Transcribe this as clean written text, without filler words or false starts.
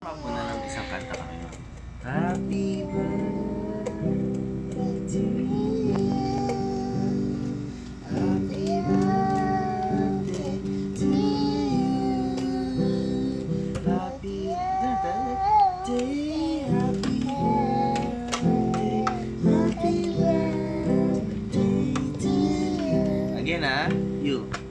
Baka po na lang isang kanta kami, ma'am. Happy birthday to you. Happy birthday to you. Happy birthday. Happy birthday. Happy birthday to you. Again, ah. You.